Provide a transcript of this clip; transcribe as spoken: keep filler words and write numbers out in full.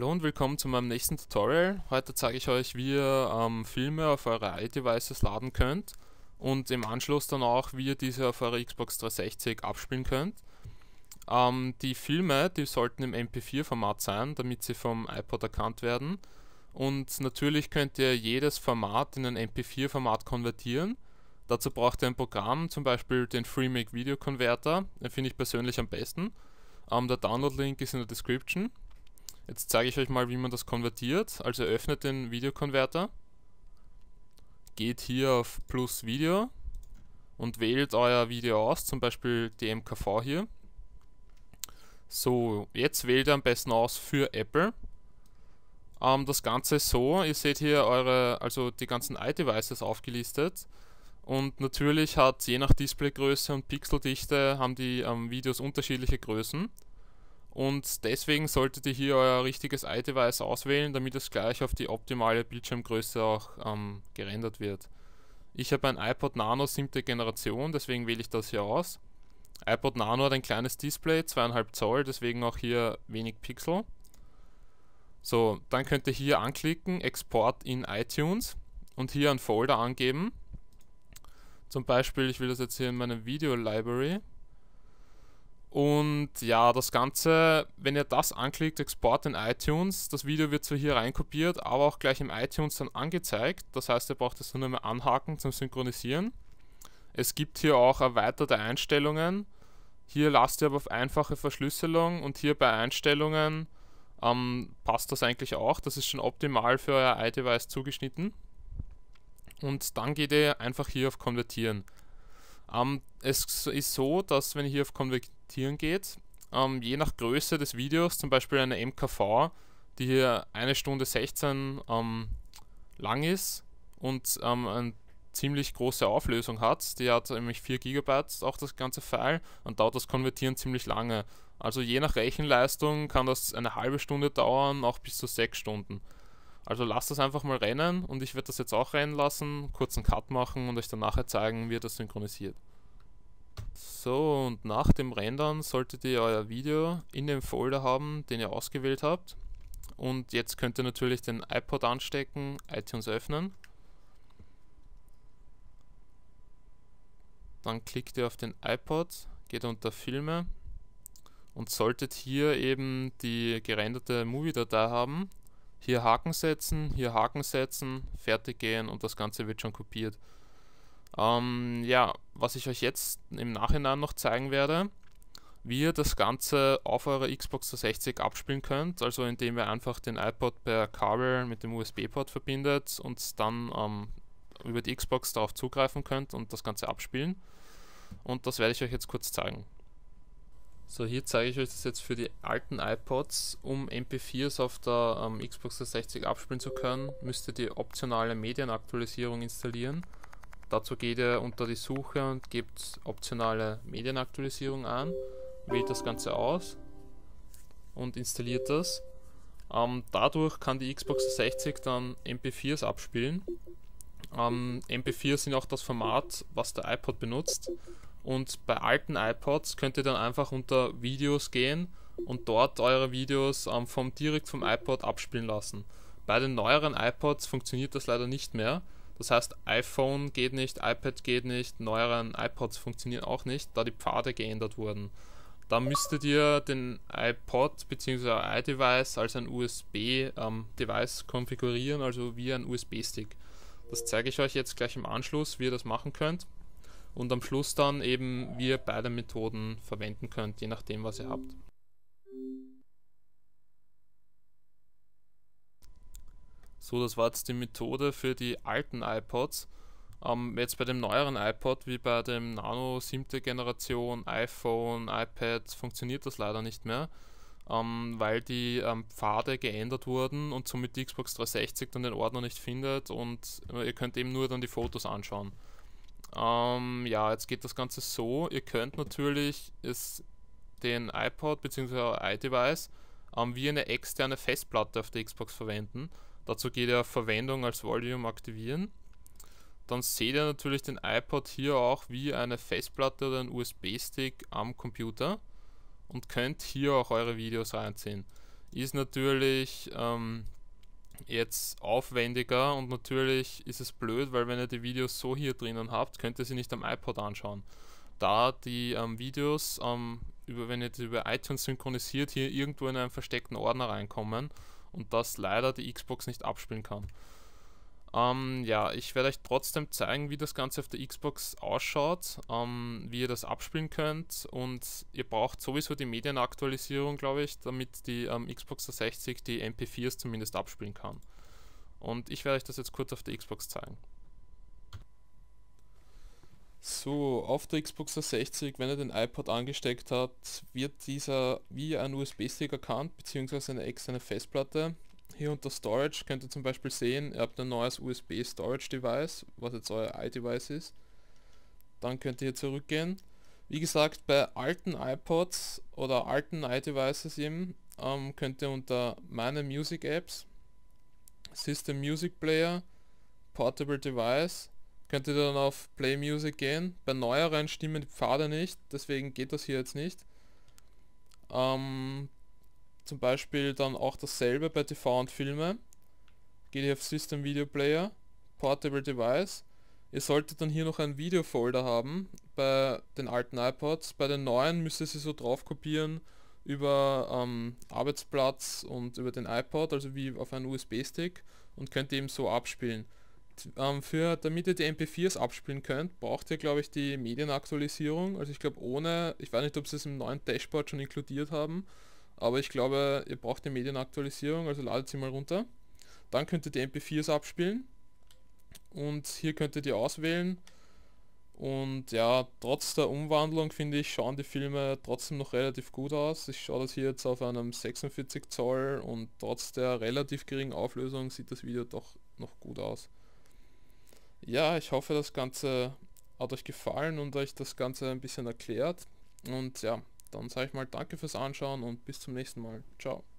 Hallo und willkommen zu meinem nächsten Tutorial. Heute zeige ich euch, wie ihr ähm, Filme auf eure iDevices laden könnt und im Anschluss dann auch, wie ihr diese auf eure Xbox dreihundertsechzig abspielen könnt. Ähm, die Filme, die sollten im M P vier Format sein, damit sie vom iPod erkannt werden. Und natürlich könnt ihr jedes Format in ein M P vier Format konvertieren. Dazu braucht ihr ein Programm, zum Beispiel den FreeMake Video Converter, den finde ich persönlich am besten. Ähm, der Download-Link ist in der Description. Jetzt zeige ich euch mal, wie man das konvertiert. Also öffnet den Videokonverter, geht hier auf Plus Video und wählt euer Video aus, zum Beispiel die M K V hier. So, jetzt wählt ihr am besten aus für Apple. Ähm, das Ganze ist so, ihr seht hier eure, also die ganzen iDevices aufgelistet. Und natürlich hat je nach Displaygröße und Pixeldichte haben die ähm, Videos unterschiedliche Größen. Und deswegen solltet ihr hier euer richtiges iDevice auswählen, damit es gleich auf die optimale Bildschirmgröße auch ähm, gerendert wird. Ich habe ein iPod Nano siebte Generation, deswegen wähle ich das hier aus. iPod Nano hat ein kleines Display, zwei Komma fünf Zoll, deswegen auch hier wenig Pixel. So, dann könnt ihr hier anklicken, Export in iTunes und hier einen Folder angeben. Zum Beispiel, ich will das jetzt hier in meiner Video Library. Und ja, das Ganze, wenn ihr das anklickt, Export in iTunes, das Video wird zwar hier reinkopiert, aber auch gleich im iTunes dann angezeigt. Das heißt, ihr braucht es nur mehr anhaken zum Synchronisieren. Es gibt hier auch erweiterte Einstellungen. Hier lasst ihr aber auf einfache Verschlüsselung und hier bei Einstellungen ähm, passt das eigentlich auch. Das ist schon optimal für euer iDevice zugeschnitten. Und dann geht ihr einfach hier auf Konvertieren. Ähm, es ist so, dass wenn ihr hier auf Konvertieren geht, ähm, je nach Größe des Videos, zum Beispiel eine M K V, die hier eine Stunde sechzehn ähm, lang ist und ähm, eine ziemlich große Auflösung hat, die hat nämlich vier Gigabyte auch das ganze File und dauert das Konvertieren ziemlich lange. Also je nach Rechenleistung kann das eine halbe Stunde dauern, auch bis zu sechs Stunden. Also lasst das einfach mal rennen und ich werde das jetzt auch rennen lassen, kurz einen Cut machen und euch dann nachher zeigen, wie ihr das synchronisiert. So, und nach dem Rendern solltet ihr euer Video in dem Folder haben, den ihr ausgewählt habt. Und jetzt könnt ihr natürlich den iPod anstecken, iTunes öffnen. Dann klickt ihr auf den iPod, geht unter Filme und solltet hier eben die gerenderte Movie-Datei haben. Hier Haken setzen, hier Haken setzen, fertig gehen und das Ganze wird schon kopiert. Ähm, ja, was ich euch jetzt im Nachhinein noch zeigen werde, wie ihr das Ganze auf eurer Xbox dreihundertsechzig abspielen könnt, also indem ihr einfach den iPod per Kabel mit dem U S B-Port verbindet und dann ähm, über die Xbox darauf zugreifen könnt und das Ganze abspielen. Und das werde ich euch jetzt kurz zeigen. So, hier zeige ich euch das jetzt für die alten iPods. Um M P viers auf der ähm, Xbox dreihundertsechzig abspielen zu können, müsst ihr die optionale Medienaktualisierung installieren. Dazu geht ihr unter die Suche und gebt optionale Medienaktualisierung ein, wählt das Ganze aus und installiert das. Ähm, dadurch kann die Xbox dreihundertsechzig dann M P viers abspielen. Ähm, M P vier sind auch das Format, was der iPod benutzt. Und bei alten iPods könnt ihr dann einfach unter Videos gehen und dort eure Videos ähm, vom, direkt vom iPod abspielen lassen. Bei den neueren iPods funktioniert das leider nicht mehr. Das heißt, iPhone geht nicht, iPad geht nicht, neueren iPods funktionieren auch nicht, da die Pfade geändert wurden. Da müsstet ihr den iPod bzw. iDevice als ein U S B-Device ähm, konfigurieren, also wie ein U S B-Stick. Das zeige ich euch jetzt gleich im Anschluss, wie ihr das machen könnt. Und am Schluss dann eben, wie ihr beide Methoden verwenden könnt, je nachdem, was ihr habt. So, das war jetzt die Methode für die alten iPods. Ähm, jetzt bei dem neueren iPod, wie bei dem Nano siebte Generation, iPhone, iPad, funktioniert das leider nicht mehr, ähm, weil die ähm, Pfade geändert wurden und somit die Xbox dreihundertsechzig dann den Ordner nicht findet und äh, ihr könnt eben nur dann die Fotos anschauen. Ähm, ja, jetzt geht das Ganze so, ihr könnt natürlich es, den iPod bzw. iDevice ähm, wie eine externe Festplatte auf der Xbox verwenden. Dazu geht ihr auf Verwendung als Volume aktivieren. Dann seht ihr natürlich den iPod hier auch wie eine Festplatte oder ein U S B-Stick am Computer und könnt hier auch eure Videos reinziehen. ist natürlich ähm, jetzt aufwendiger und natürlich ist es blöd, weil wenn ihr die Videos so hier drinnen habt, könnt ihr sie nicht am iPod anschauen. Da die ähm, Videos, ähm, über, wenn ihr die über iTunes synchronisiert, hier irgendwo in einen versteckten Ordner reinkommen und das leider die Xbox nicht abspielen kann. Ähm, ja, ich werde euch trotzdem zeigen, wie das Ganze auf der Xbox ausschaut, ähm, wie ihr das abspielen könnt, und ihr braucht sowieso die Medienaktualisierung, glaube ich, damit die ähm, Xbox dreihundertsechzig die M P vier s zumindest abspielen kann. Und ich werde euch das jetzt kurz auf der Xbox zeigen. So, auf der Xbox dreihundertsechzig, wenn ihr den iPod angesteckt habt, wird dieser wie ein U S B-Stick erkannt, beziehungsweise eine externe Festplatte. Hier unter Storage könnt ihr zum Beispiel sehen, ihr habt ein neues U S B-Storage-Device, was jetzt euer iDevice ist. Dann könnt ihr hier zurückgehen. Wie gesagt, bei alten iPods oder alten iDevices eben, ähm, könnt ihr unter meine Music Apps, System Music Player, Portable Device, könnt ihr dann auf Play Music gehen. Bei neueren stimmen die Pfade nicht, deswegen geht das hier jetzt nicht. Ähm, zum Beispiel dann auch dasselbe bei T V und Filme. Geht ihr auf System Video Player, Portable Device. Ihr solltet dann hier noch einen Videofolder haben bei den alten iPods. Bei den neuen müsst ihr sie so drauf kopieren über ähm, Arbeitsplatz und über den iPod, also wie auf einen U S B-Stick, und könnt ihr eben so abspielen. Ähm, für, damit ihr die M P vier s abspielen könnt, braucht ihr, glaube ich, die Medienaktualisierung. Also ich glaube ohne, ich weiß nicht, ob sie es im neuen Dashboard schon inkludiert haben, aber ich glaube, ihr braucht die Medienaktualisierung, also ladet sie mal runter. Dann könnt ihr die M P vier s abspielen und hier könnt ihr die auswählen. Und ja, trotz der Umwandlung finde ich, schauen die Filme trotzdem noch relativ gut aus. Ich schaue das hier jetzt auf einem sechsundvierzig Zoll und trotz der relativ geringen Auflösung sieht das Video doch noch gut aus. Ja, ich hoffe, das Ganze hat euch gefallen und euch das Ganze ein bisschen erklärt. Und ja, dann sage ich mal danke fürs Anschauen und bis zum nächsten Mal. Ciao.